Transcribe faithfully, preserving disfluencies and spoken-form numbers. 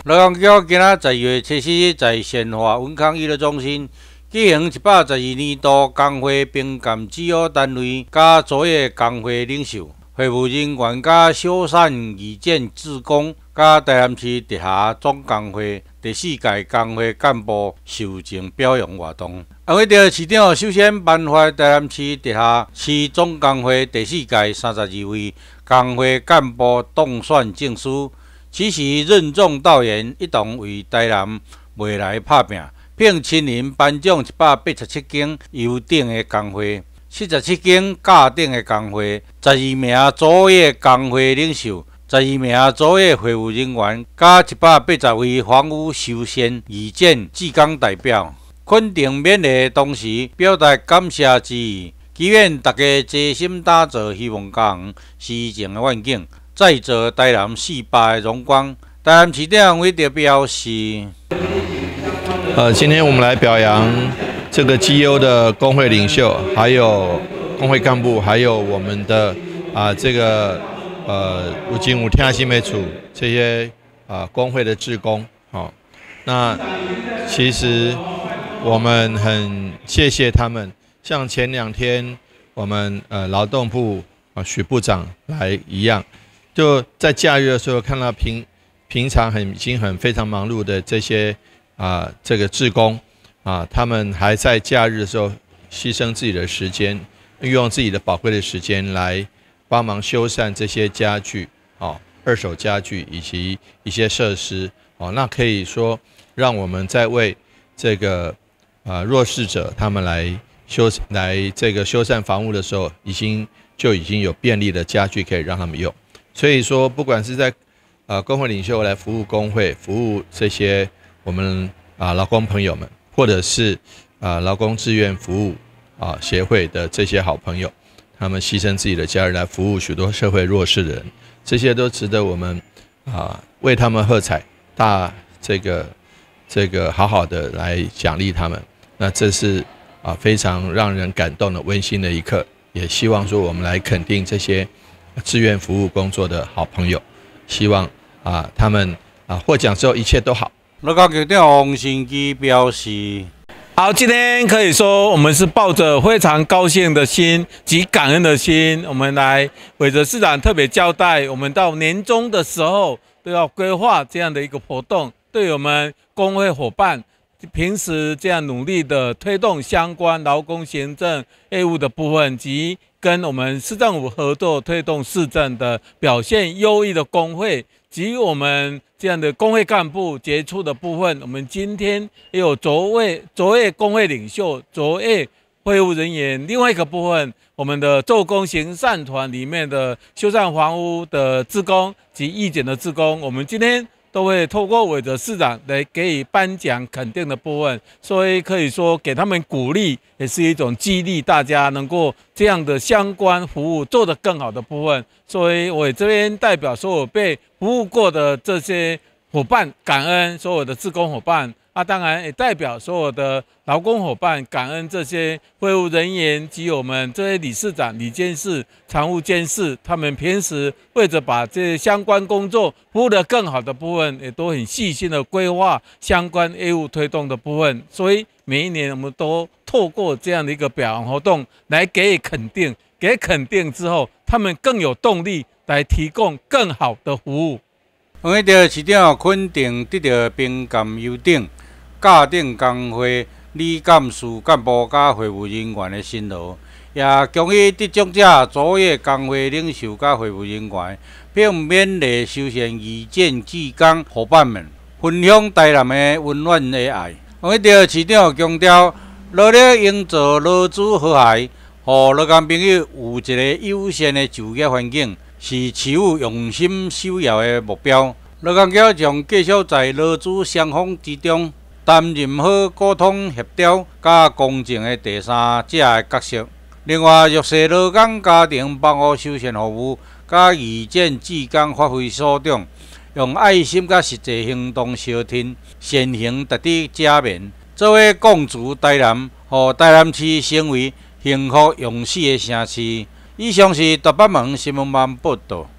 劳工局今仔十月七日在善化文康娱乐中心举行一百十二年度工会评鉴主要单位甲卓越工会领袖、会务人员甲修缮义诊志工，甲台南市直辖总工会第四届工会干部授证表扬活动。红会着市长首先颁发台南市直辖市总工会第四届三十二位工会干部当选证书。此时任重道远，一同为台南未来打拼，并亲临颁奖一百八十七间优等的工会、七十七间甲等的工会、十二名卓越工会领袖、十二名卓越会务人员，甲一百八十位房屋修缮义诊志工代表，肯定勉励同时表达感谢之意，祈愿大家齐心打造希望家园施政的愿景。再造台南四百的荣光。台南市长为着表示， 呃，今天我们来表扬这个绩优的工会领袖，还有工会干部，还有我们的啊、呃、这个呃有金有听新美处这些啊、呃、工会的志工。好、哦，那其实我们很谢谢他们。像前两天我们呃劳动部啊许部长来一样。就在假日的时候，看到平平常很已经很非常忙碌的这些啊、呃、这个志工啊，他们还在假日的时候牺牲自己的时间，运用自己的宝贵的时间来帮忙修缮这些家具哦，二手家具以及一些设施哦，那可以说让我们在为这个啊、呃、弱势者他们来修来这个修缮房屋的时候，已经就已经有便利的家具可以让他们用。所以说，不管是在呃工会领袖来服务工会、服务这些我们啊劳工朋友们，或者是啊劳工志愿服务啊协会的这些好朋友，他们牺牲自己的家人来服务许多社会弱势的人，这些都值得我们啊为他们喝彩，大这个这个好好的来奖励他们。那这是啊非常让人感动的温馨的一刻，也希望说我们来肯定这些志愿服务工作的好朋友，希望啊他们啊获奖之后一切都好。 劳工局长王新基表示， 好，今天可以说我们是抱着非常高兴的心及感恩的心，我们来委着市长特别交代，我们到年终的时候都要规划这样的一个活动，对我们工会伙伴平时这样努力的推动相关劳工行政业务的部分，及跟我们市政府合作推动市政的表现优异的工会，及我们这样的工会干部杰出的部分，我们今天也有卓越卓越工会领袖、卓越会务人员。另外一个部分，我们的做工行善团里面的修缮房屋的志工及义诊的志工，我们今天都会透过委着市长来给予颁奖肯定的部分，所以可以说给他们鼓励，也是一种激励大家能够这样的相关服务做得更好的部分。所以我这边代表所有被服务过的这些伙伴感恩所有的志工伙伴，啊，当然也代表所有的劳工伙伴感恩这些会务人员及我们这些理事长、理监事、常务监事，他们平时为着把这些相关工作服务得更好的部分，也都很细心的规划相关业务推动的部分。所以每一年我们都透过这样的一个表扬活动来给予肯定，给肯定之后，他们更有动力来提供更好的服务。 红会着市长肯定得到评鉴优等甲等工会理干事干部甲会务人员的辛劳，也恭喜得奖者卓越工会领袖甲会务人员，并勉励修缮义诊志工伙伴们分享台南的温暖的爱。红会着市长强调，努力营造劳资和谐，互劳工朋友有一个友善的就业环境，是市府用心守牢的目标。劳工局将继续在劳资双方之中担任好沟通协调甲公正的第三者的角色。另外，弱势劳工家庭帮扶修缮服务甲义诊志工发挥所长，用爱心甲实际行动相挺，善行达至正面，做伙共筑台南，互台南市成为幸福勇士的城市。以上是大北门新闻网报道。